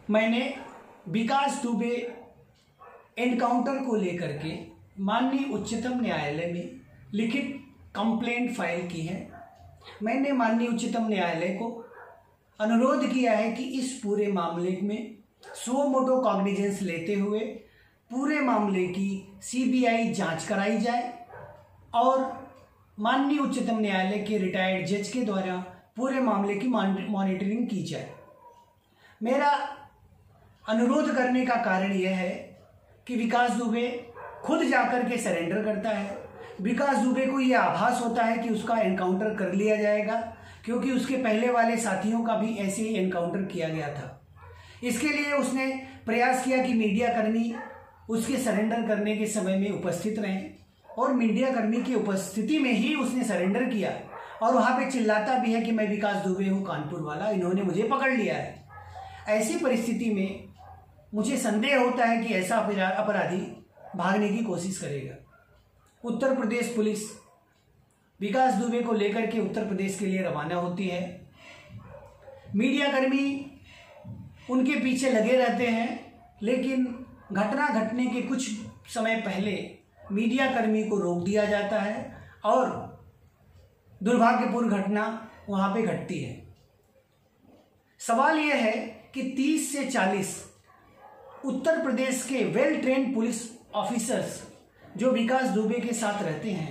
मैंने विकास दुबे एनकाउंटर को लेकर के माननीय उच्चतम न्यायालय में लिखित कंप्लेंट फाइल की है। मैंने माननीय उच्चतम न्यायालय को अनुरोध किया है कि इस पूरे मामले में सो मोटो कॉग्निजेंस लेते हुए पूरे मामले की सीबीआई जांच कराई जाए और माननीय उच्चतम न्यायालय के रिटायर्ड जज के द्वारा पूरे मामले की मॉनिटरिंग की जाए। मेरा अनुरोध करने का कारण यह है कि विकास दुबे खुद जाकर के सरेंडर करता है। विकास दुबे को यह आभास होता है कि उसका एनकाउंटर कर लिया जाएगा, क्योंकि उसके पहले वाले साथियों का भी ऐसे ही एनकाउंटर किया गया था। इसके लिए उसने प्रयास किया कि मीडिया कर्मी उसके सरेंडर करने के समय में उपस्थित रहें और मीडिया कर्मी की उपस्थिति में ही उसने सरेंडर किया और वहाँ पे चिल्लाता भी है कि मैं विकास दुबे हूँ कानपुर वाला, इन्होंने मुझे पकड़ लिया है। ऐसी परिस्थिति में मुझे संदेह होता है कि ऐसा अपराधी भागने की कोशिश करेगा। उत्तर प्रदेश पुलिस विकास दुबे को लेकर के उत्तर प्रदेश के लिए रवाना होती है। मीडिया कर्मी उनके पीछे लगे रहते हैं, लेकिन घटना घटने के कुछ समय पहले मीडिया कर्मी को रोक दिया जाता है और दुर्भाग्यपूर्ण घटना वहां पे घटती है। सवाल यह है कि 30 से 40 उत्तर प्रदेश के वेल ट्रेन्ड पुलिस ऑफिसर्स जो विकास दुबे के साथ रहते हैं,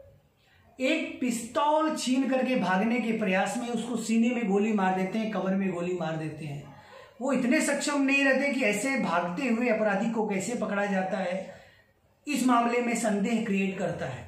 एक पिस्तौल छीन करके भागने के प्रयास में उसको सीने में गोली मार देते हैं, कमर में गोली मार देते हैं। वो इतने सक्षम नहीं रहते कि ऐसे भागते हुए अपराधी को कैसे पकड़ा जाता है, इस मामले में संदेह क्रिएट करता है।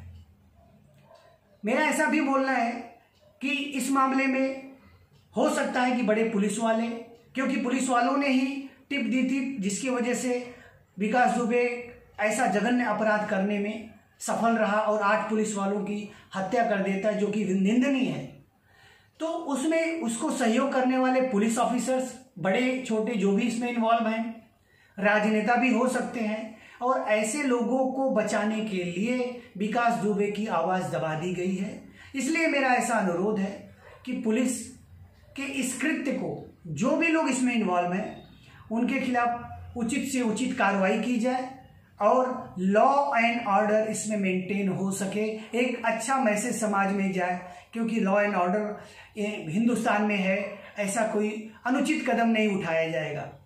मेरा ऐसा भी बोलना है कि इस मामले में हो सकता है कि बड़े पुलिस वाले, क्योंकि पुलिस वालों ने ही टिप दी थी जिसकी वजह से विकास दुबे ऐसा जघन्य अपराध करने में सफल रहा और 8 पुलिस वालों की हत्या कर देता है, जो कि निंदनीय है। तो उसमें उसको सहयोग करने वाले पुलिस ऑफिसर्स बड़े छोटे जो भी इसमें इन्वॉल्व हैं, राजनेता भी हो सकते हैं, और ऐसे लोगों को बचाने के लिए विकास दुबे की आवाज़ दबा दी गई है। इसलिए मेरा ऐसा अनुरोध है कि पुलिस के इस कृत्य को जो भी लोग इसमें इन्वॉल्व हैं उनके खिलाफ उचित से उचित कार्रवाई की जाए और लॉ एंड ऑर्डर इसमें मेंटेन हो सके, एक अच्छा मैसेज समाज में जाए, क्योंकि लॉ एंड ऑर्डर हिंदुस्तान में है, ऐसा कोई अनुचित कदम नहीं उठाया जाएगा।